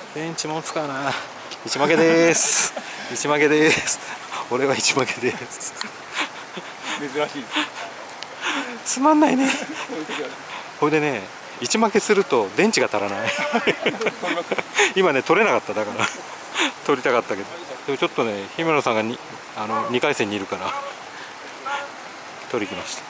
電池持つかな。一負けです。一負けです。俺は一負けです。 珍しい。 つまんないね。これでね、一負けすると電池が足らない。今ね取れなかった。だから取りたかったけど、でもちょっとね姫野さんが2回戦にいるから取りに来ました。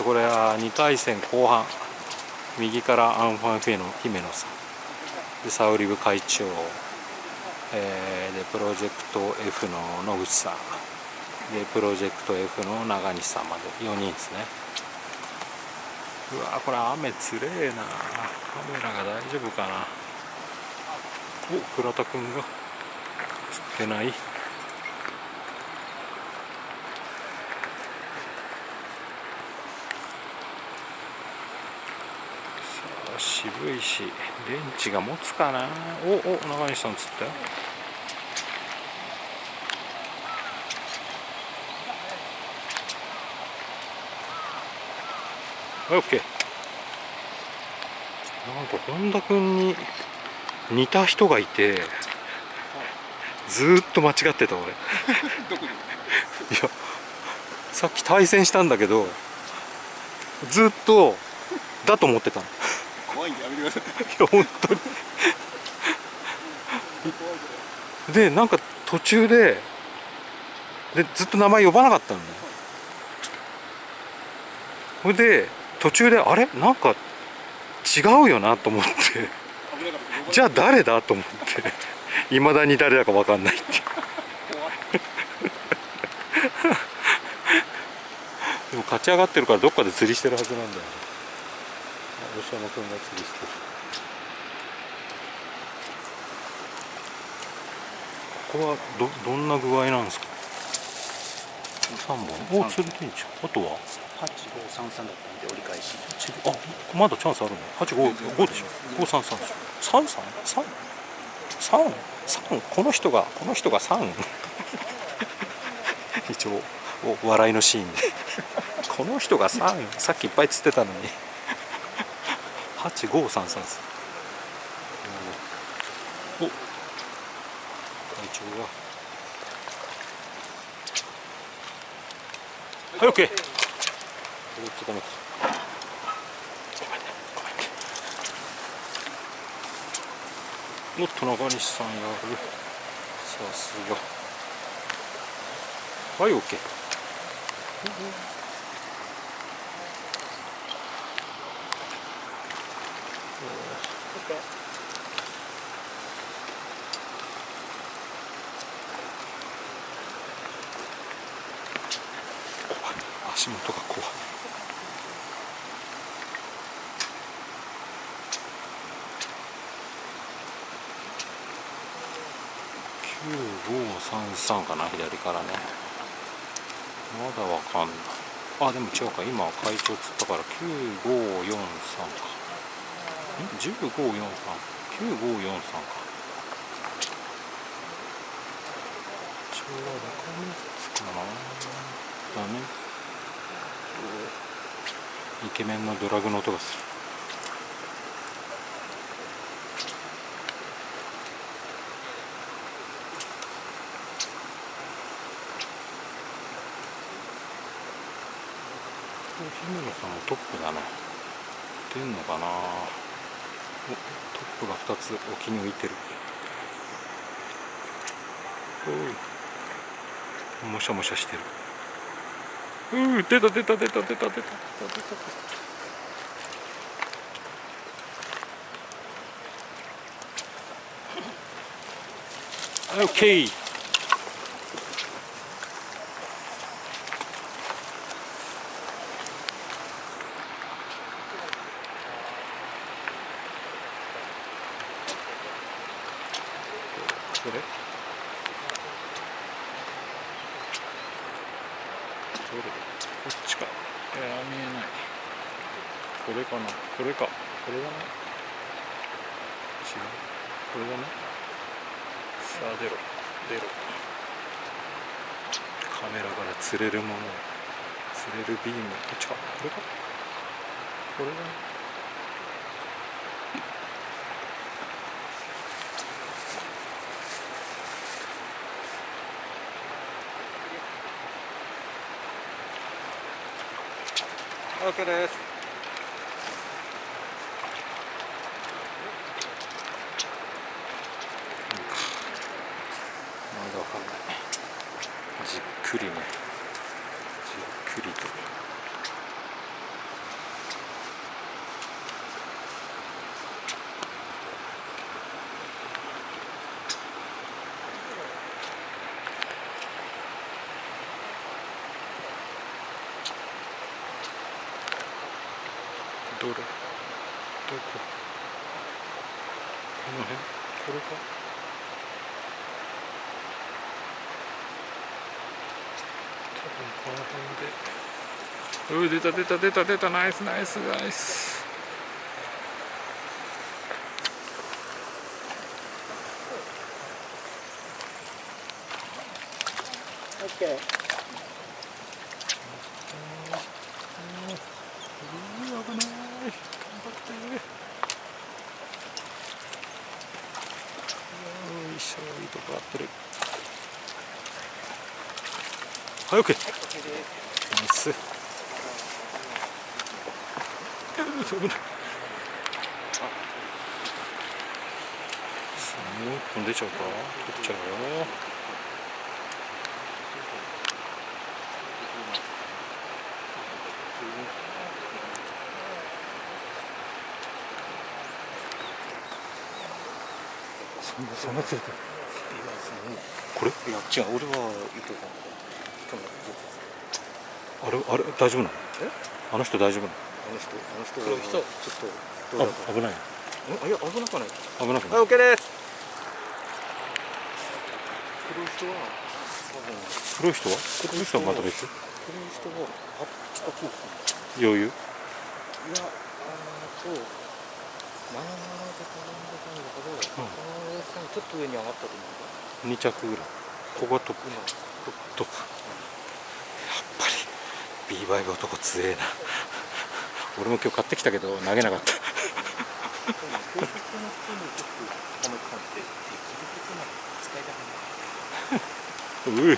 これは2回戦後半、右からアンファンフェの姫野さんで、サウリブ会長、でプロジェクト F の野口さんで、プロジェクト F の長西さんまで4人ですね。うわー、これ雨つれえな。カメラが大丈夫かな。お、倉田くんが釣ってない。さあ渋いし電池が持つかな。お長西さん釣ったよ。はい、オッケー。なんか本田君に似た人がいて、ずーっと間違ってた俺。いや、さっき対戦したんだけど、ずっとだと思ってたの。 怖いんでやめてください。 いや本当に。でなんか途中でずっと名前呼ばなかったのね。それで途中であれなんか違うよなと思って、じゃあ誰だと思っていまだに誰だか分かんないってでも勝ち上がってるからどっかで釣りしてるはずなんだよね。吉山君が釣りしてる。ここはどんな具合なんですか。3本お釣れてんじゃん。あとは 8533だったんで折り返し。 あ、まだチャンスあるね。855でしょ。5333333この人が3一応笑いのシーンでこの人が3、さっきいっぱい釣ってたのに8533です。お、会長がはい、オッケー。ちょっと待って。もっと中西さんやる。さすが。はい、オッケー。足元が怖い。9533かな、左からね。まだわかんない。あ、でも違うか、今会長釣ったから9543か。1543、9543か。一応は中身つかな。だね。イケメンのドラグの音がする。姫野さんもトップだね。出んのかな。お、トップが2つ沖に浮いてる。おい、もしゃもしゃしてる。出た。オッケー。これこっちか。見えない。これかな。これだね。違う。これだね。さあ出ろ。カメラから釣れるもの、釣れるビーム。こっちか。これか。これだね。 OK です。まだわかんない。じっくりね、じっくりと。どれ？どこ？この辺？これか？多分この辺で。出た出た出た出た、ナイスナイスナイス。 オッケー。 危ない。頑張って。よいしょ、いいとこ合ってる。はい、OK。ナイス。危ない。もう一本出ちゃうか。取っちゃうよ。そんなついてる。これ？ いや、違う、俺は言ってた。 あれ大丈夫なの？あの人大丈夫なの？ あの人黒い人ちょっとどうだろう。 危ない。 いや、危なくない。 危なくない。 はい、OK です。黒い人は黒い人はまた別。 黒い人はあっちかこうか。 余裕。 いや、77で転んでたんだけど、このおっさんちょっと上に上がったと思う。 2着ぐらい。ここがトップ。トップ。やっぱり B バイブ男強えな。俺も今日買ってきたけど投げなかった。うい。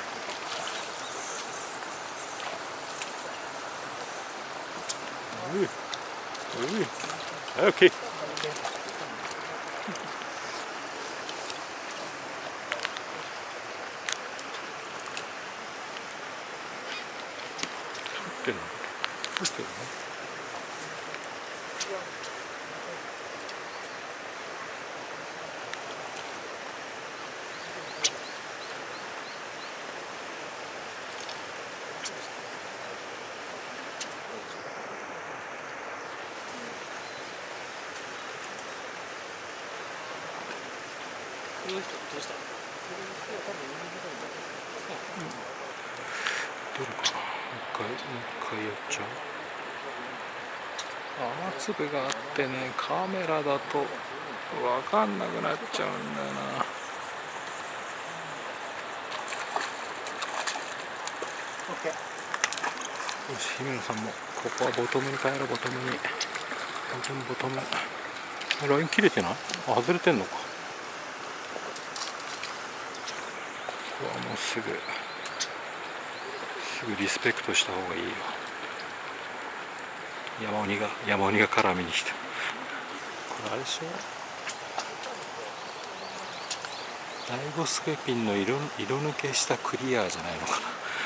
オッケー。 どうした？ どれかな。もう一回やっちゃう。雨粒があってね、カメラだと分かんなくなっちゃうんだよな。よし、姫野さんもここはボトムに帰ろう。ボトムにボトム。ライン切れてない？あ、外れてんのか。ここはもうすぐリスペクトした方がいいよ。山鬼が絡みに来た。これあれでしょ、第5スケピンの色抜けしたクリアじゃないのかな。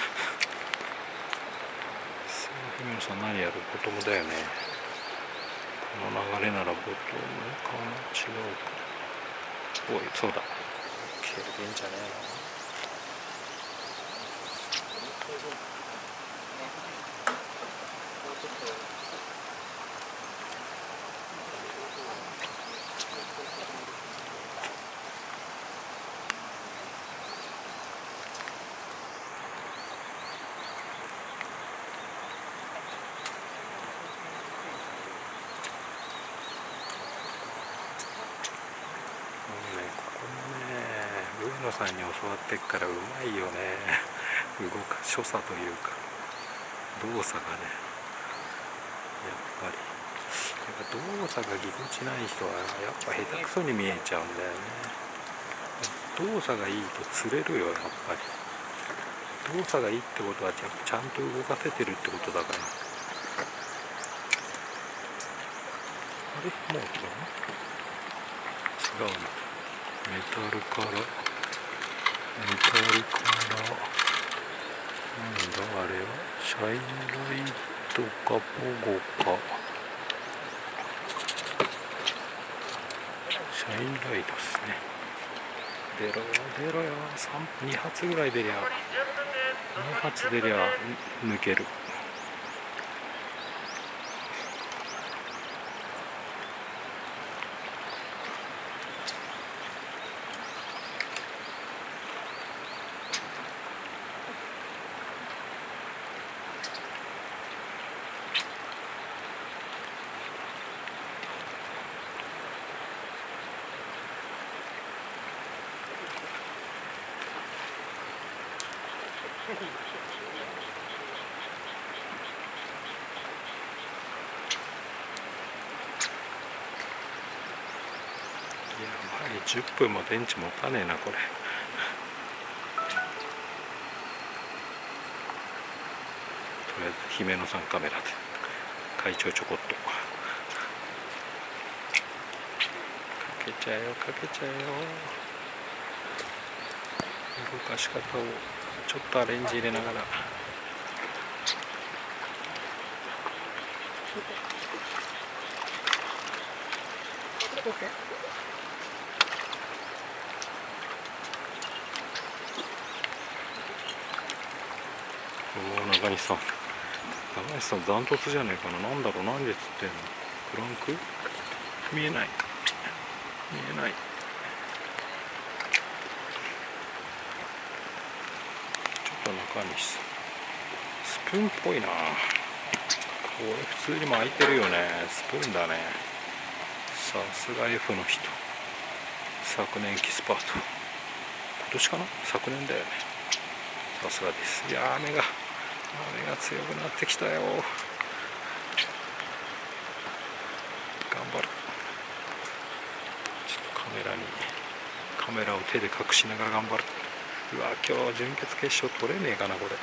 姫野さん何やる？ボトムだよね。この流れならボトムかな、違うか。おい、そうだ。OK でいいんじゃねえの。上野さんに教わってっからうまいよね。所作というか動作がね、やっぱり動作がぎこちない人はやっぱ下手くそに見えちゃうんだよね。動作がいいと釣れるよ。やっぱり動作がいいってことはちゃんと動かせてるってことだから、 れもう違うな。メタルからなんだあれはシャインライトかポゴか。シャインライトっすね。出ろよ2発ぐらい出りゃ抜ける。やばい、10分も電池持たねえなこれ。とりあえず姫野さんカメラで会長ちょこっとかけちゃえよ動かし方をちょっとアレンジ入れながら。中西さんダントツじゃねえかな。なんだろう、何で釣ってんの。クランク見えない。ちょっと中西さんスプーンっぽいな。これ普通に巻いてるよね。スプーンだね。さすが F の人。昨年エキスパート。今年かな、昨年だよね。さすがです。いや雨が強くなってきたよ。頑張る。ちょっとカメラを手で隠しながら頑張る。うわ、今日準決決勝取れねえかなこれ。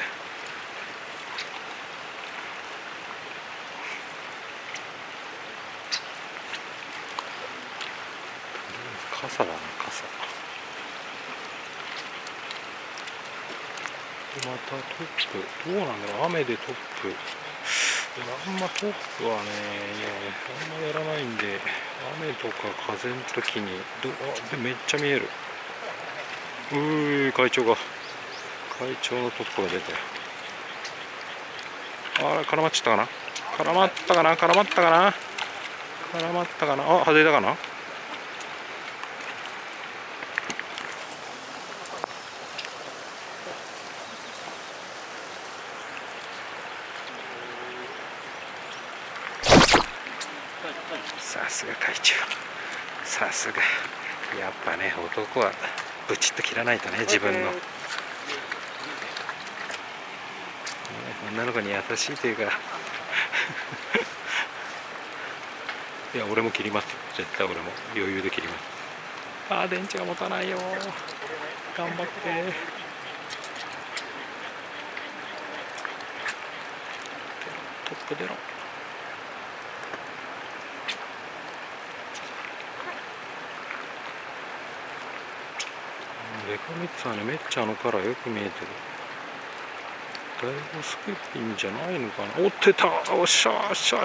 傘だな、傘。またトップどうなんだろう。雨でトップ、あんまトップはねあんまやらないんで、雨とか風の時にでめっちゃ見える。会長のトップが出て、絡まっちゃったかな。絡まったかな。外れたかな。さすが会長、さすが。やっぱね、男はブチッと切らないとね、自分の、女の子に優しいというかいや俺も切ります、絶対俺も余裕で切ります。電池が持たないよ、頑張って。トップ出ろ。レカミッツはね、めっちゃカラーよく見えてる。だいぶスクーピンじゃないのかな。おってた、おっしゃー、今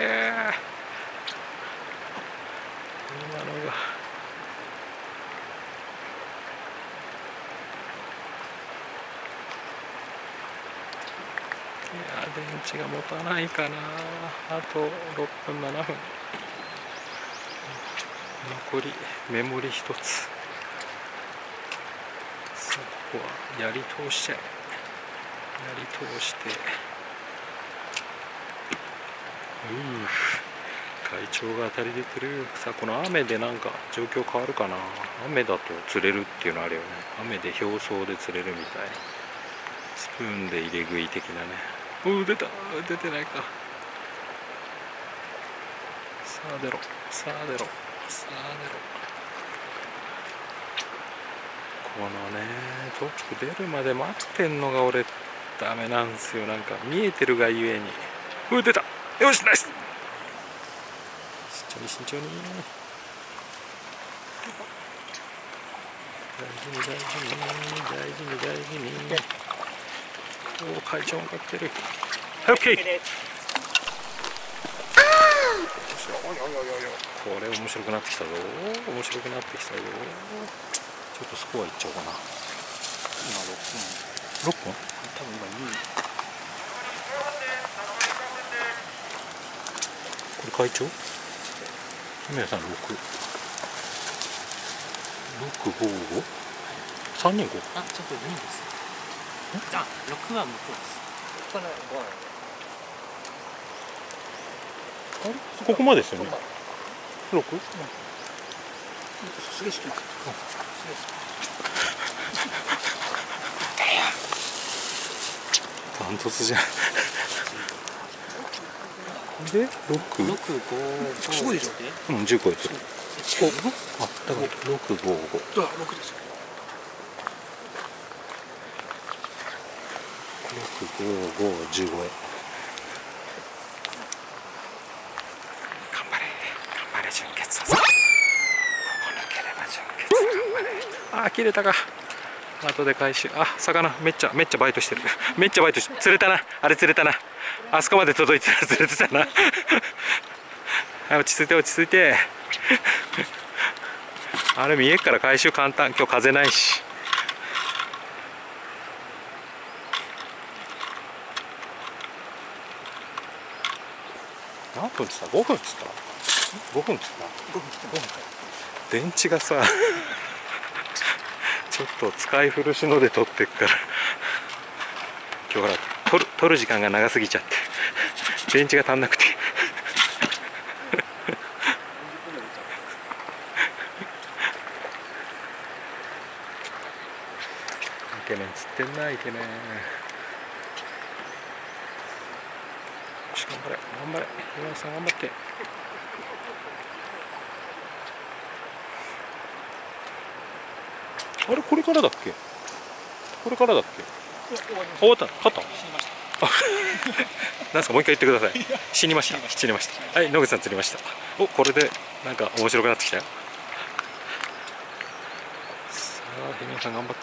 のが電池が持たないかな。あと6分7分。残りメモリ1つ。さあここはやり通しちゃえ。やり通して、会長が当たり出てる。さあこの雨でなんか状況変わるかな。雨だと釣れるっていうのあるよね。雨で表層で釣れるみたい。スプーンで入れ食い的なね。出た、出てないか。さあ出ろ。このね、トップ出るまで待ってんのが俺ダメなんですよ。なんか見えてるがゆえに。出た、よし、ナイス。 慎重に。大事に大事に大事に大事に。おお、会長もかってる。はい、オッケー。これ面白くなってきたぞ。面白くなってきたよ。ちょっとスコアいっちゃおうかな。今6本。6本？多分今2位。これ会長？姫さん6。655？ 3人5？ あ、ちょっと2位です。あ、6は向こうです。ここの5はあれここまでですよね。6？ すげえ低いか。 ダントツじゃん。で、6？ 6、5、すごいでしょ。 うん、10個いってる。あ、だから655。 6ですよ。 65515円。頑張れ準決だぞ。ここ抜ければ準決。頑張れ。あー、切れたか。後で回収。あ、魚めっちゃバイトしてる。めっちゃバイトしてる。釣れたな。あれ釣れたな。あそこまで届いてたら釣れてたな。はい、落ち着いて落ち着いて。あれ見えっから回収簡単。今日風ないし。何分っつった？ 5 分っつった？ 5 分っつった？ 5分。電池がさちょっと使い古しので撮ってっから今日ほら撮る時間が長すぎちゃって電池が足んなくてイケメン釣ってんな。イケメン。よし、頑張れ頑張れ。岩井さん頑張って。あれこれからだっけ？これからだっけ？終わった？勝った？なんすか、もう一回言ってください。死にました。死にました。はい、野口さん釣りました。お、これでなんか面白くなってきたよ。さあ、姫さん頑張って。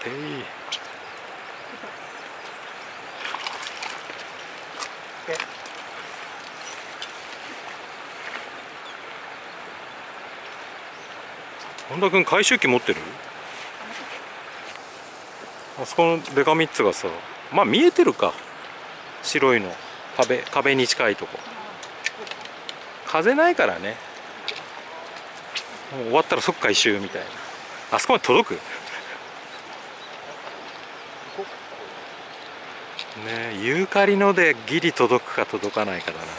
本田君回収機持ってる？あそこのデカ3つがさ、まあ見えてるか。白いの壁に近いとこ。風ないからね。もう終わったら即回収みたいな。あそこまで届く？ねえ、ユーカリのでギリ届くか届かないかだな。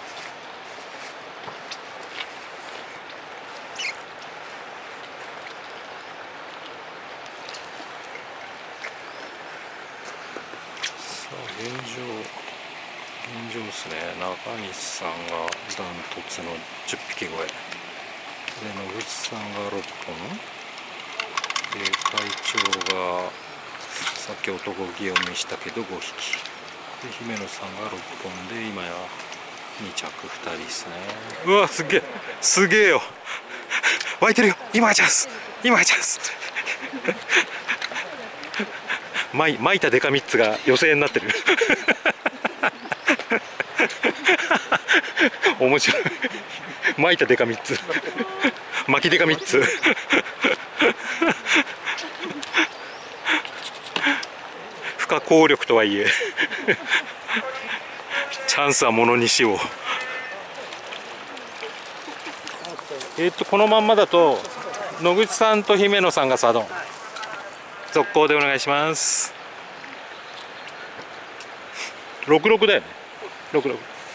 現状ですね。中西さんがダントツの10匹超えで、野口さんが6本で、会長がさっき男気を見したけど5匹で、姫野さんが6本で今や2着2人ですね。うわ、すげえすげえよ湧いてるよ。今がチャンス、今がチャンス巻いたデカ3つが予選になってる面白い。巻いたデカ3つ巻きデカ3つ不可抗力とはいえチャンスはものにしよう。このまんまだと野口さんと姫野さんがサドン続行でお願いします。66だよね。66。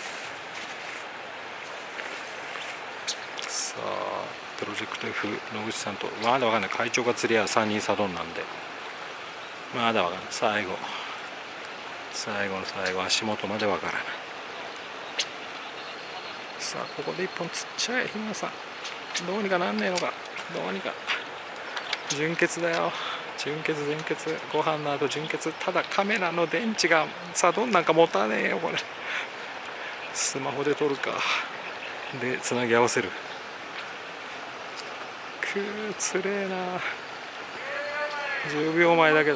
さあプロジェクト F 野口さんとまだわかんない。会長が釣り合う3人サドンなんでまだわかんない。最後の最後足元までわからない。さあここで1本釣っちゃえ姫野さん。どうにかなんねえのか。どうにか。準決だよ。準決ご飯の後準決。ただカメラの電池がサドンなんか持たねえよこれ。スマホで撮るかでつなぎ合わせる。 くーつれえな。10秒前だけど。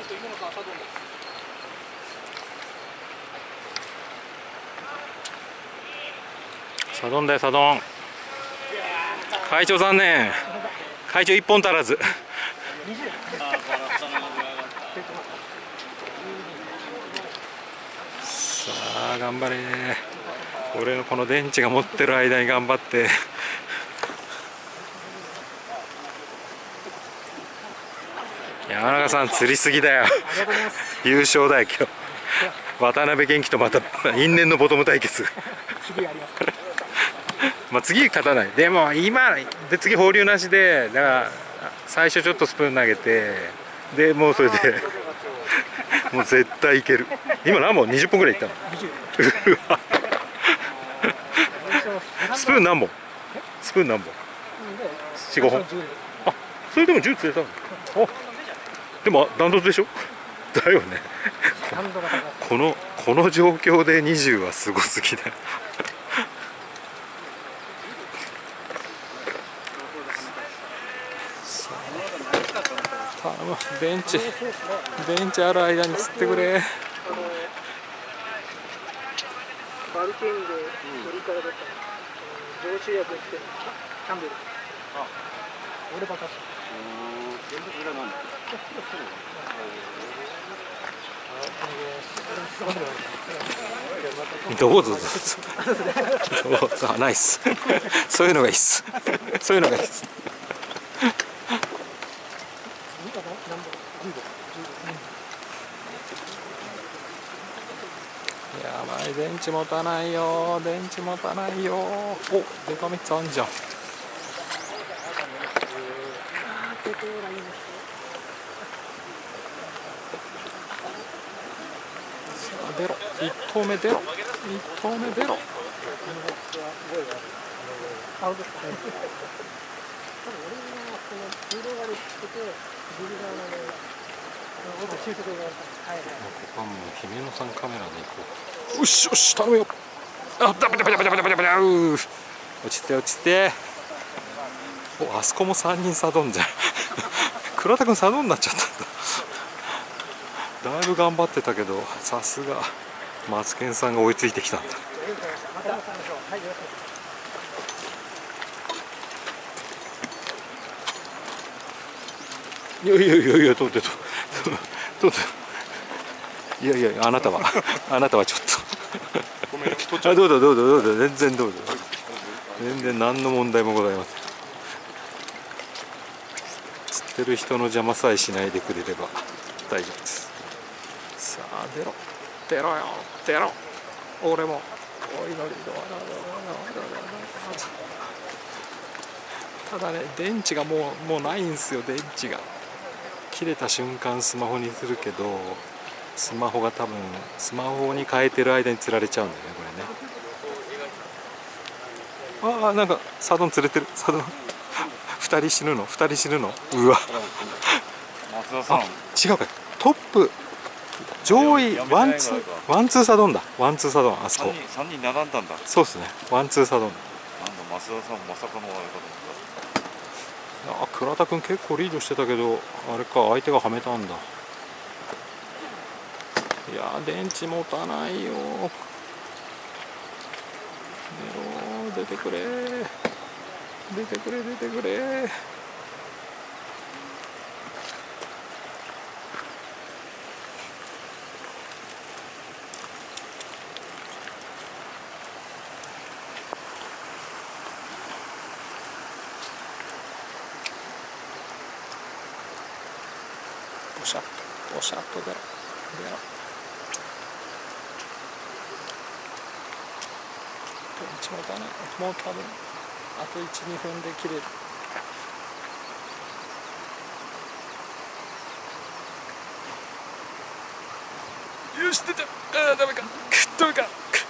サドンだよサドン。会長残念。会長1本足らず。さあ頑張れ。俺のこの電池が持ってる間に頑張って。山中さん釣りすぎだよ。優勝だよ今日。渡辺元気とまた因縁のボトム対決。まあ次勝たない。でも今で次放流なしで、だから最初ちょっとスプーン投げて、でもうそれでもう絶対いける。今何本20本ぐらいいったの。スプーン何本？スプーン何本？4、5本。あ、それでも10釣れたの。あ、でもダントツでしょ。だよね。この状況で20はすごすぎだよ。頼む、電池ある間に釣ってくれ。 バルケーンで鳥から出た常習薬してキャンベル。あ、俺バカし。全部裏なんだ。 どうぞどうぞ。ナイス。そういうのがいいっす。そういうのがいいっす。やばい、電池持たないよ。電池持たないよ。お、デカ3つあんじゃん。出ろ、1投目出ろ、1投目出ろ。ここはもう姫野さんカメラで行こう。よしよし、頼むよ。あ、ダメダメダメダメダメダメ。落ちて落ちて。お、あそこも3人サドンじゃん。倉田君サドンになっちゃったんだ。だいぶ頑張ってたけど、さすがマツケンさんが追いついてきたんだ。いやいやいやいや、取っていやいや、あなたはちょっと。あ、どうぞどうぞどうぞ、全然どうぞ。全然何の問題もございません。釣ってる人の邪魔さえしないでくれれば大丈夫です。さあ出ろ出ろよ出ろ。俺もお祈り。ただね、電池がもうないんですよ。電池が切れた瞬間スマホにするけど、スマホが多分スマホに変えてる間に釣られちゃうんだよね、これね。ああ、なんかサドン釣れてる。サドン2人死ぬの。うわ、 松田さん、 違うか、トップ上位ワンツーサドンだ。ワンツーサドン、あそこ 3人並んだんだ。 そうですね、ワンツーサドン。 なんだ、増田さんまさかのあれかと思った。 あ、倉田君結構リードしてたけど、あれか、相手がはめたんだ。いやー、電池持たないよ。出てくれ出てくれ出てくれ。ボシャッとボシャッと出ろ。電池持たない。もう多分あと 1,2 分で切れる。よし出た。ああ、ダメかダメか。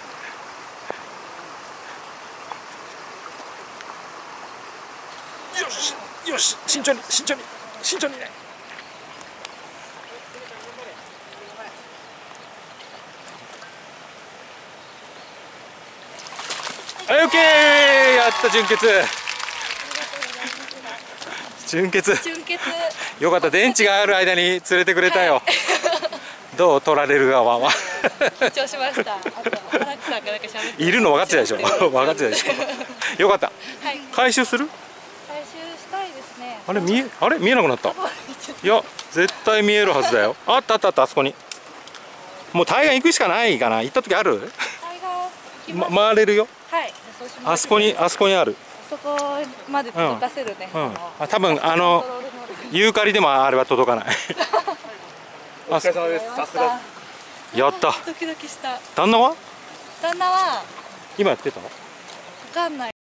よしよし、慎重にね。はい、オッケー。やった、準決。 純潔純潔。 よかった、電池がある間に連れてくれたよ、 はいどう取られる側は緊張しました。あと荒木さんがなんか喋っているの分かってたでしょ分かってたでしょよかった。 はい。 回収する？ 回収したいですね。 あれ見えなくなった。いや絶対見えるはずだよ。あったあったあった、あそこに。もう対岸行くしかないかな。行った時ある？ タイガー回れるよ。 はい。そうしますあそこにあそこにある。 そこまで届かせるね。 あ多分ユーカリでもあれは届かないお疲れ様です。さすが。 やった。 ドキドキした。 旦那は旦那は今やってた？ わかんない。